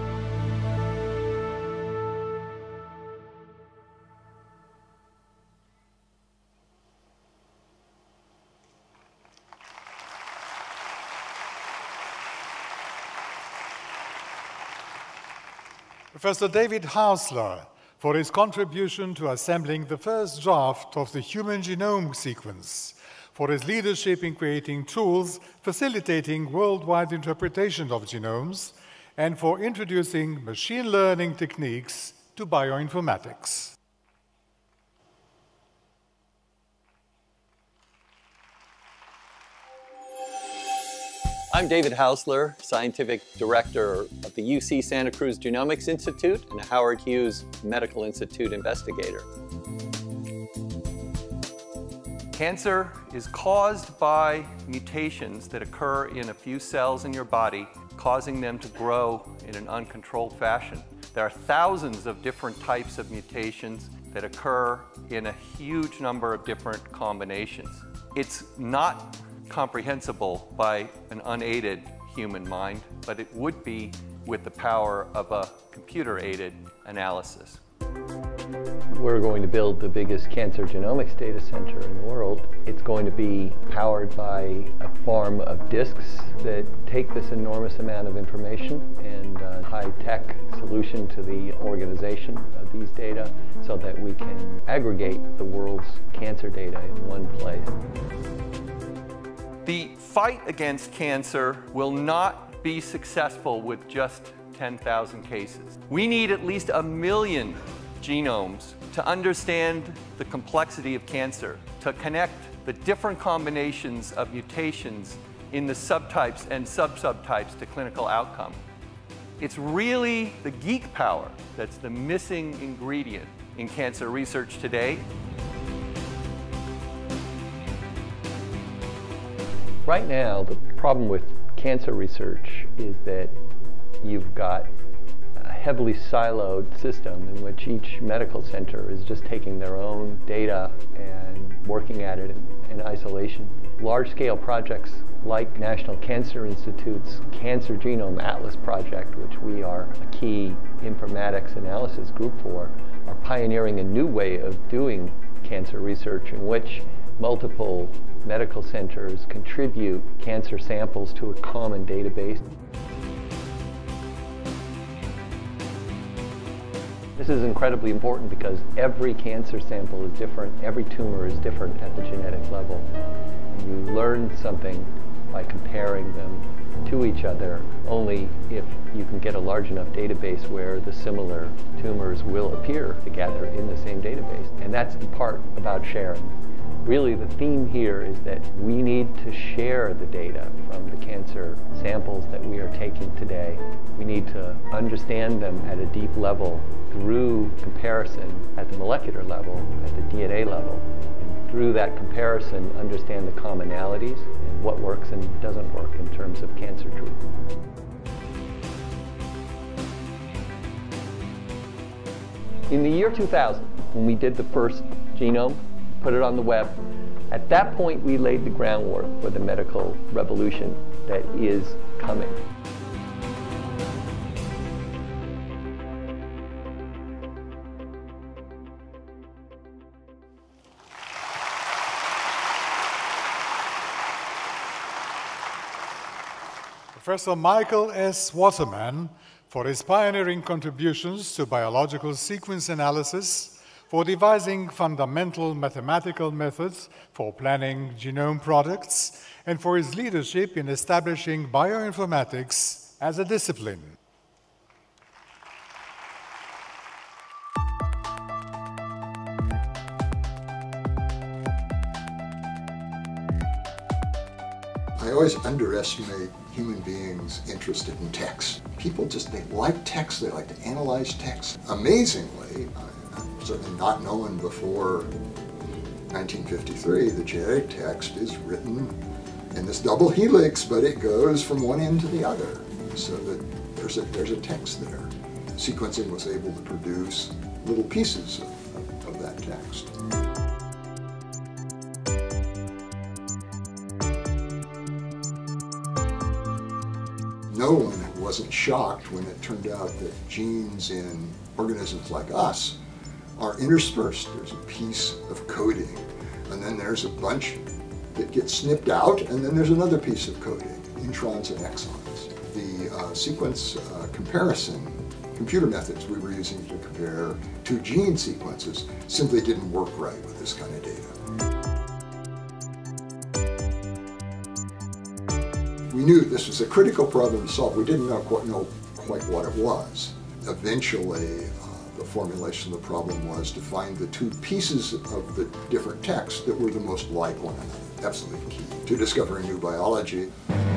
Professor David Hausler for his contribution to assembling the first draft of the human genome sequence, for his leadership in creating tools facilitating worldwide interpretation of genomes, and for introducing machine learning techniques to bioinformatics. I'm David Hausler, Scientific Director of the UC Santa Cruz Genomics Institute and a Howard Hughes Medical Institute investigator. Cancer is caused by mutations that occur in a few cells in your body, causing them to grow in an uncontrolled fashion. There are thousands of different types of mutations that occur in a huge number of different combinations. It's not comprehensible by an unaided human mind, but it would be with the power of a computer-aided analysis. We're going to build the biggest cancer genomics data center in the world. It's going to be powered by a farm of disks that take this enormous amount of information and high-tech solution to the organization of these data so that we can aggregate the world's cancer data in one place. The fight against cancer will not be successful with just 10,000 cases. We need at least 1 million genomes to understand the complexity of cancer, to connect the different combinations of mutations in the subtypes and subtypes to clinical outcome. It's really the geek power that's the missing ingredient in cancer research today. Right now, the problem with cancer research is that you've got a heavily siloed system in which each medical center is just taking their own data and working at it in isolation. Large-scale projects like National Cancer Institute's Cancer Genome Atlas project, which we are a key informatics analysis group for, are pioneering a new way of doing cancer research in which multiple medical centers contribute cancer samples to a common database. This is incredibly important because every cancer sample is different, every tumor is different at the genetic level. And you learn something by comparing them to each other only if you can get a large enough database where the similar tumors will appear together in the same database. And that's the part about sharing. Really, the theme here is that we need to share the data from the cancer samples that we are taking today. We need to understand them at a deep level through comparison at the molecular level, at the DNA level. And through that comparison, understand the commonalities and what works and doesn't work in terms of cancer treatment. In the year 2000, when we did the first genome, put it on the web, at that point we laid the groundwork for the medical revolution that is coming. Professor Michael S. Waterman for his pioneering contributions to biological sequence analysis, for devising fundamental mathematical methods for planning genome products, and for his leadership in establishing bioinformatics as a discipline. I always underestimate human beings interested in text. People just, they like text, they like to analyze text. Amazingly, certainly not known before 1953, the genetic text is written in this double helix, but it goes from one end to the other, so that there's a text there. Sequencing was able to produce little pieces of that text. No one wasn't shocked when it turned out that genes in organisms like us are interspersed. There's a piece of coding, and then there's a bunch that gets snipped out, and then there's another piece of coding, introns and exons. The sequence comparison, computer methods we were using to compare two gene sequences simply didn't work right with this kind of data. We knew this was a critical problem to solve. We didn't know quite what it was. Eventually, the formulation of the problem was to find the two pieces of the different texts that were the most like one another. Absolutely key to discovering new biology.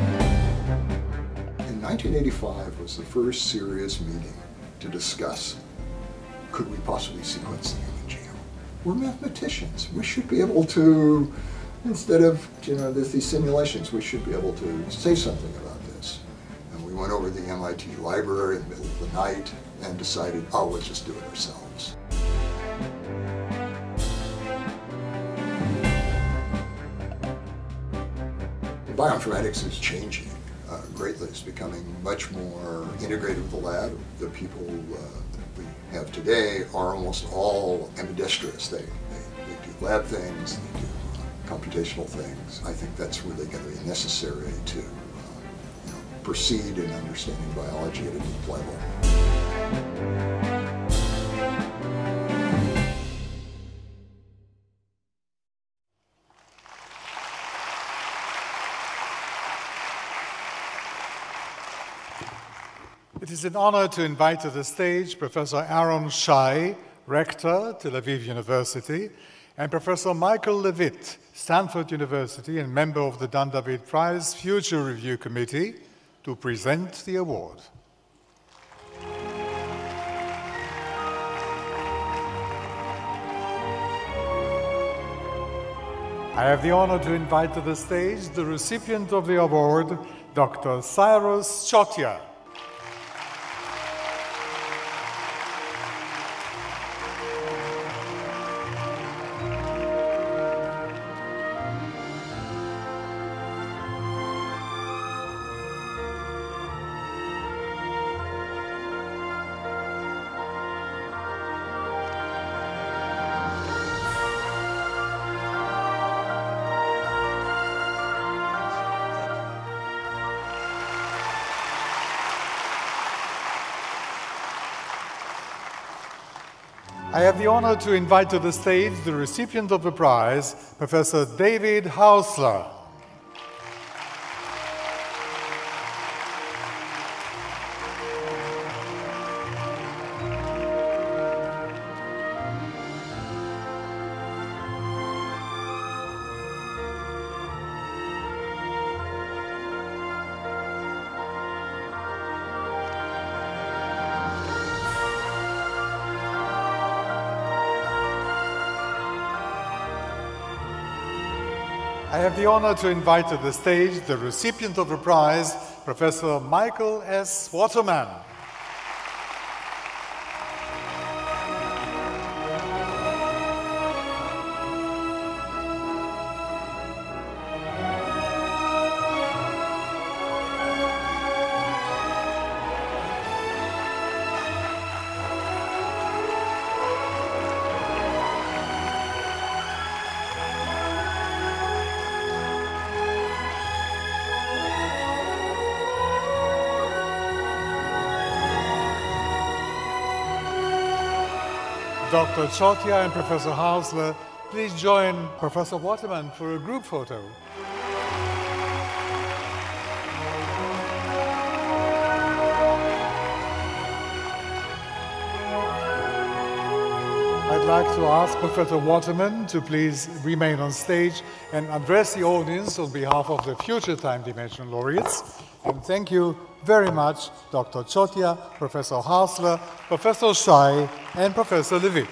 In 1985 was the first serious meeting to discuss, could we possibly sequence the human genome? We're mathematicians. We should be able to, instead of, there's these simulations, we should be able to say something about this. And we went over to the MIT library in the middle of the night and decided, oh, let's just do it ourselves. Bioinformatics is changing greatly. It's becoming much more integrated with the lab. The people that we have today are almost all ambidextrous. They do lab things, they do computational things. I think that's really going to be necessary to proceed in understanding biology at a deep level. It is an honor to invite to the stage Professor Aaron Shai, Rector, Tel Aviv University, and Professor Michael Levitt, Stanford University, and member of the Dan David Prize Future Review Committee, to present the award. I have the honor to invite to the stage the recipient of the award, Dr. Cyrus Chotia. I have the honor to invite to the stage the recipient of the prize, Professor David Hausler. I have the honor to invite to the stage the recipient of the prize, Professor Michael S. Waterman. Dr. Chotia and Professor Hausler, please join Professor Waterman for a group photo. I'd like to ask Professor Waterman to please remain on stage and address the audience on behalf of the future Time Dimension laureates. And thank you very much, Dr. Chotia, Professor Hausler, Professor Shai, and Professor Levitt.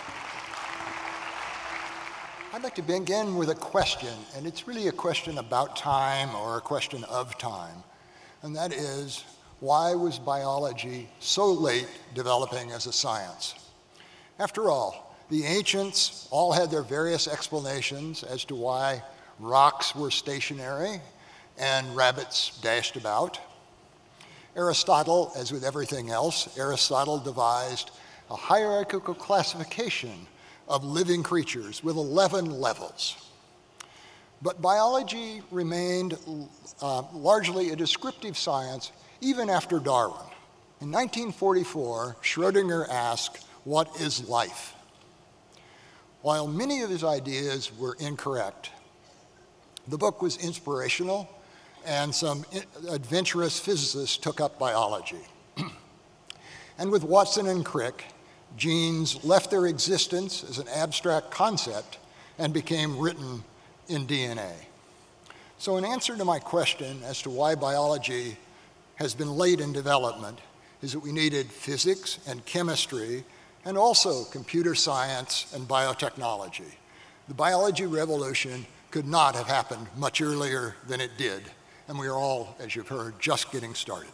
I'd like to begin with a question, and it's really a question about time or a question of time. And that is, why was biology so late developing as a science? After all, the ancients all had their various explanations as to why rocks were stationary and rabbits dashed about. Aristotle, as with everything else, Aristotle devised a hierarchical classification of living creatures with 11 levels. But biology remained largely a descriptive science even after Darwin. In 1944, Schrödinger asked, "What is life?" While many of his ideas were incorrect, the book was inspirational, and some adventurous physicists took up biology. And with Watson and Crick, genes left their existence as an abstract concept and became written in DNA. So in answer to my question as to why biology has been late in development is that we needed physics and chemistry and also computer science and biotechnology. The biology revolution could not have happened much earlier than it did, and we are all, as you've heard, just getting started.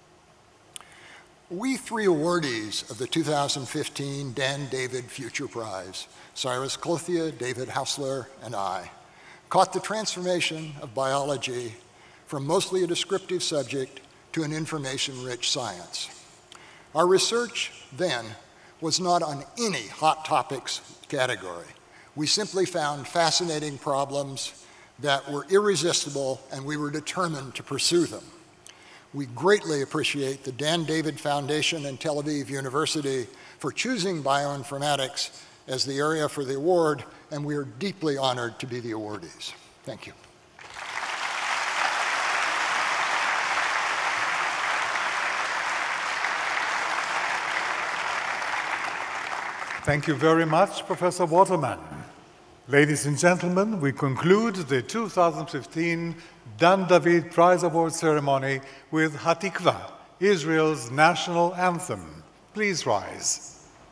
We three awardees of the 2015 Dan David Future Prize, Cyrus Chotia, David Hausler, and I, caught the transformation of biology from mostly a descriptive subject to an information-rich science. Our research then was not on any hot topics category. We simply found fascinating problems that were irresistible, and we were determined to pursue them. We greatly appreciate the Dan David Foundation and Tel Aviv University for choosing bioinformatics as the area for the award, and we are deeply honored to be the awardees. Thank you. Thank you very much, Professor Waterman. Ladies and gentlemen, we conclude the 2015 Dan David Prize Award ceremony with Hatikva, Israel's national anthem. Please rise.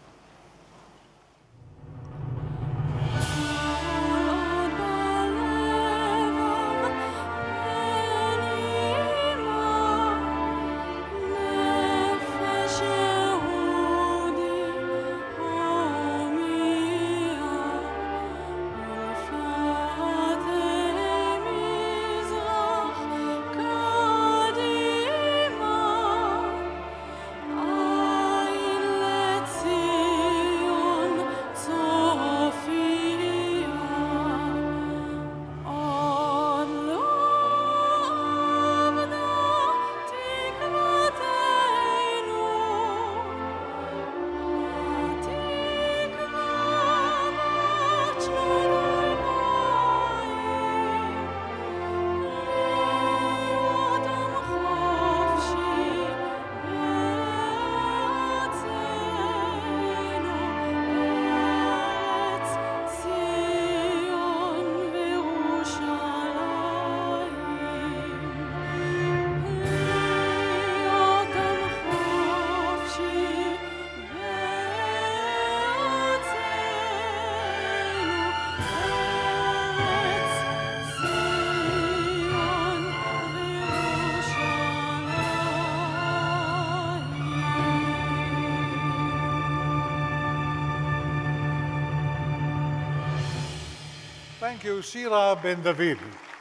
Thank you, Shira Ben David.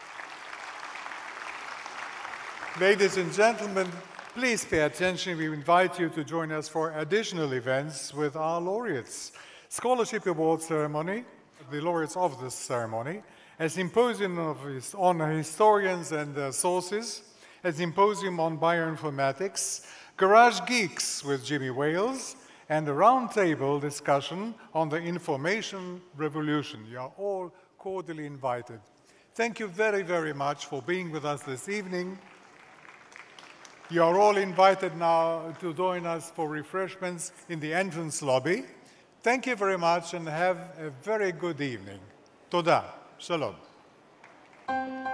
Ladies and gentlemen, please pay attention. We invite you to join us for additional events with our laureates. Scholarship Award ceremony, the laureates of this ceremony, a symposium on historians and their sources, a symposium on bioinformatics, Garage Geeks with Jimmy Wales, and a roundtable discussion on the information revolution. You are all cordially invited. Thank you very, very much for being with us this evening. You are all invited now to join us for refreshments in the entrance lobby. Thank you very much and have a very good evening. Toda. Shalom.